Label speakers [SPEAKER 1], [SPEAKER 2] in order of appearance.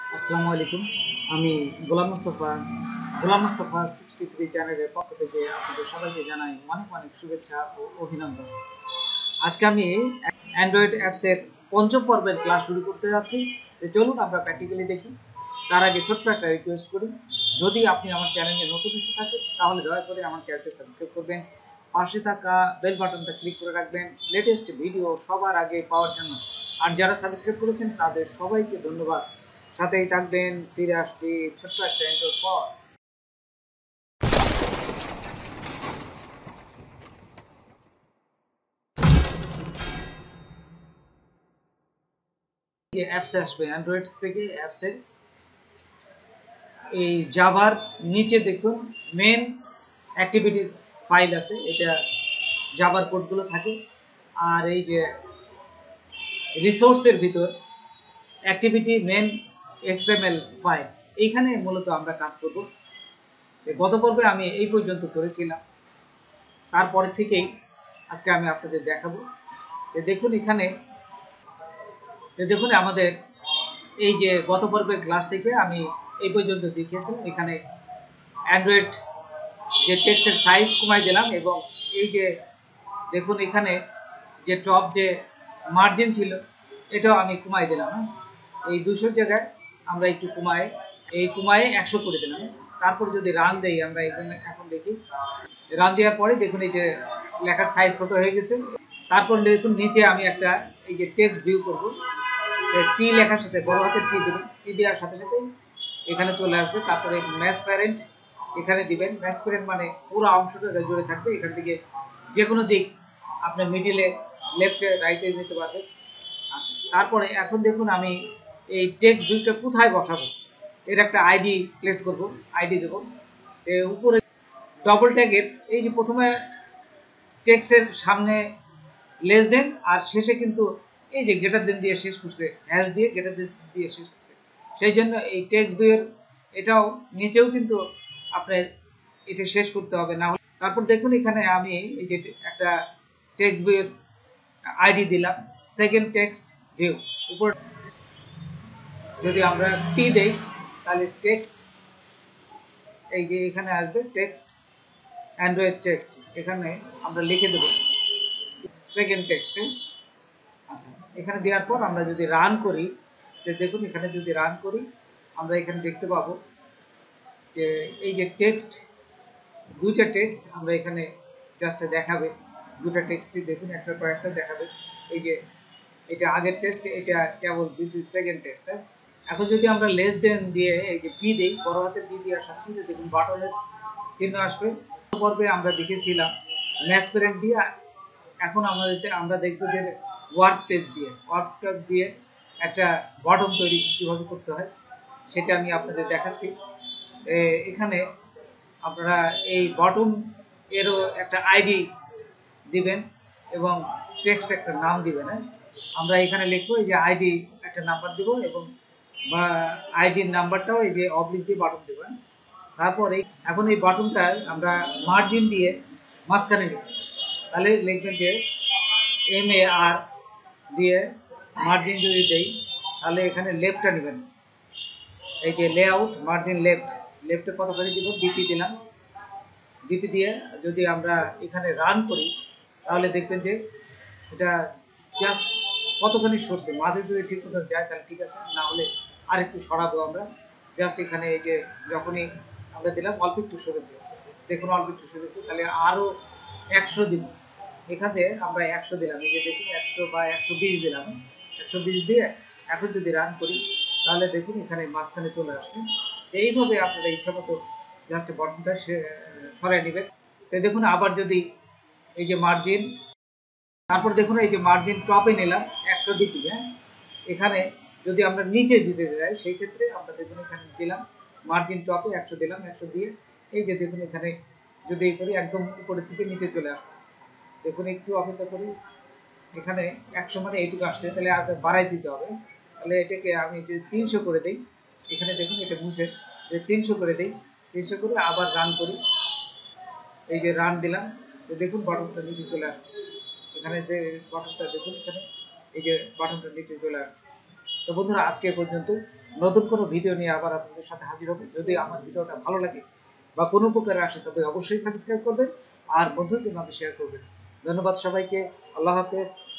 [SPEAKER 1] আসসালামু আলাইকুম। আমি গোলাম মোস্তফা 63 চ্যানেলের পক্ষ থেকে আপনাদের সবাইকে জানাই অনেক অনেক শুভেচ্ছা ও অভিনন্দন। আজকে আমি অ্যান্ড্রয়েড অ্যাপসের পঞ্চম পর্বের ক্লাস শুরু করতে যাচ্ছি। তো চলুন আমরা প্র্যাকটিক্যালি দেখি। তার আগে ছোট্ট একটা রিকোয়েস্ট করি, যদি আপনি আমার চ্যানেলে নতুন এসে থাকেন তাহলে দয়া করে আমার চ্যানেলটি সাবস্ক্রাইব করবেন, পাশে থাকা বেল বাটনটা ক্লিক করে রাখবেন লেটেস্ট ভিডিও সবার আগে পাওয়ার জন্য। আর যারা সাবস্ক্রাইব করেছেন তাদের সবাইকে ধন্যবাদ। সাথেই থাকবেন, ফিরে আসছি ছোট্ট একটা ইন্ট্রোর পর। অ্যাপসে আসবে, অ্যান্ড্রয়েড থেকে অ্যাপসে এই জাভার নিচে দেখুন মেন অ্যাক্টিভিটিস ফাইল আছে, এটা জাভার কোডগুলো থাকে। আর এই যে রিসোর্সের ভিতর অ্যাক্টিভিটি মেন এক্সএমএল ফাইল, এইখানে মূলত আমরা কাজ করব। গত পর্বে আমি এই পর্যন্ত করেছিলাম, তারপরে থেকেই আজকে আমি আপনাদের দেখাবো। দেখুন এখানে, দেখুন আমাদের এই যে গত পর্বের ক্লাস থেকে আমি এই পর্যন্ত দেখিয়েছিলাম। এখানে অ্যান্ড্রয়েড যে টেক্সটের সাইজ কমাই দিলাম, এবং এই যে দেখুন এখানে যে টপ যে মার্জিন ছিল এটাও আমি কমাই দিলাম। এই 200 জায়গায় আমরা একটু কমায়ে 100 করে দিলাম। তারপর যদি রান দেই, আমরা এখন দেখি রান দেওয়ার পরে দেখুন এই যে লেখার সাইজ ছোট হয়ে গেছে। তারপর দেখুন নিচে আমি একটা এই যে টেক্সট ভিউ করব, টি লেখার সাথে বড় হাতের টি দেবেন, টি দেওয়ার সাথে সাথে এখানে চলে আসবে। তারপরে ম্যাচ প্যারেন্ট এখানে দিবেন। ম্যাচ প্যারেন্ট মানে পুরো অংশটা জুড়ে থাকবে, এখান থেকে যে কোনো দিক আপনার মিডিলে, লেফটে, রাইটে নিতে পারবেন। আচ্ছা, তারপরে এখন দেখুন আমি এই টেক্সট ভিউটা কোথায় বসাবো, এর একটা আইডি প্লেস করব, আইডি দেবো। উপরে ডবল ট্যাগের এই যে প্রথমে টেক্সটের সামনে লেস দেন, আর শেষে কিন্তু এই যে গ্রেটার দেন দিয়ে শেষ করছে, হ্যাশ দিয়ে গ্রেটার দেন দিয়ে শেষ করছে, সেই জন্য এই টেক্সট বইয়ের এটাও নিচেও কিন্তু আপনার এটা শেষ করতে হবে না। তারপর দেখুন এখানে আমি এই যে একটা টেক্সট বইয়ের আইডি দিলাম, সেকেন্ড টেক্সট ভিউ। উপর যদি আমরা টি দেই তাহলে টেক্সট এই যে এখানে আসবে টেক্সট, অ্যান্ড্রয়েড টেক্সট, এখানে আমরা লিখে দেব সেকেন্ড টেক্সটে। আচ্ছা, এখানে দেওয়ার পর আমরা যদি রান করি, দেখুন এখানে যদি রান করি আমরা এখানে দেখতে পাবো যে এই যে টেক্সট, দুইটা টেক্সট আমরা এখানে জাস্ট দেখাবে, দুটা টেক্সটই দেখুন একটা পর একটা দেখাবে। এই যে এটা আগের টেক্সট, এটা কেবল দিস ইজ সেকেন্ড টেক্সট। এখন যদি আমরা লেস দেন দিয়ে এই যে পি দেই, বড় হাতের পি দেওয়ার সাথে সাথে দেখুন বাটনের চিহ্ন আসবে। পর্বে আমরা দেখেছিলাম ম্যাচ প্যারেন্ট দিয়ে, এখন আমরা দেখবো যে ওয়ার্ক টেক্সট দিয়ে একটা বটন তৈরি কীভাবে করতে হয় সেটা আমি আপনাদের দেখাচ্ছি। এখানে আপনারা এই বটন এরও একটা আইডি দিবেন এবং টেক্সট একটা নাম দিবেন। আমরা এখানে লিখবো এই যে আইডি একটা নাম্বার দিব, এবং বা আইডির নাম্বারটাও এই যে অবলিক দিয়ে বাটন দেবেন। তারপরে এখন এই বাটনটায় আমরা মার্জিন দিয়ে মাঝখানে নেব, তাহলে লিখবেন যে MAR দিয়ে মার্জিন যদি দেই তাহলে এখানে লেফটটা নেবেন, এই যে লেআউট মার্জিন লেফটে কতখানি দিব, ডিপি দিলাম। ডিপি দিয়ে যদি আমরা এখানে রান করি তাহলে দেখবেন যে এটা জাস্ট কতখানি সরছে, মাঝে যদি ঠিক মতো যায় তাহলে ঠিক আছে, না হলে আরেকটু সরাবো আমরা। জাস্ট এখানে এই যে যখনই আমরা দিলাম অল্প একটু সরেছে, দেখুন অল্প একটু সরেছে, তাহলে আরও 100 দিব। এখানে আমরা 100 দিলাম, এই যে দেখুন 100 বা 120 দিলাম। 120 দিয়ে এখন যদি রান করি তাহলে দেখুন এখানে মাঝখানে চলে আসছে। এইভাবে আপনারা ইচ্ছা মতো জাস্ট বটনটা সরাই নেবেন। তো দেখুন আবার যদি এই যে মার্জিন, তারপর দেখুন এই যে মার্জিন টপে নিলাম 100 ডিগ্রি। এখানে যদি আমরা নিচে দিতে যাই সেই ক্ষেত্রে আমরা দেখুন এখানে দিলাম মার্জিন টপে 100 দিলাম, 100 দিয়ে এই যে দেখুন এখানে যদি এই করি একদম উপরের থেকে নিচে চলে আসবে। দেখুন একটু অপেক্ষা করি, এখানে 100 মানে এইটুকু আসছে, তাহলে আর বাড়াই দিতে হবে। তাহলে এটাকে আমি যদি 300 করে দিই, এখানে দেখুন এটা মুছে 300 করে দিই, 300 করে আবার রান করি। এই যে রান দিলাম, তো দেখুন বাটনটা নিচে চলে আসবে। এখানে যে বাটনটা দেখুন, এখানে এই যে বাটনটা নিচে চলে আসবে। তো বন্ধুরা আজকে এ পর্যন্ত। নতুন কোনো ভিডিও নিয়ে আবার আপনাদের সাথে হাজির হবে। যদি আমার ভিডিওটা ভালো লাগে বা কোনো উপকারে আসে তবে অবশ্যই সাবস্ক্রাইব করবেন আর বন্ধুদের মাঝে শেয়ার করবেন। ধন্যবাদ সবাইকে। আল্লাহ হাফেজ।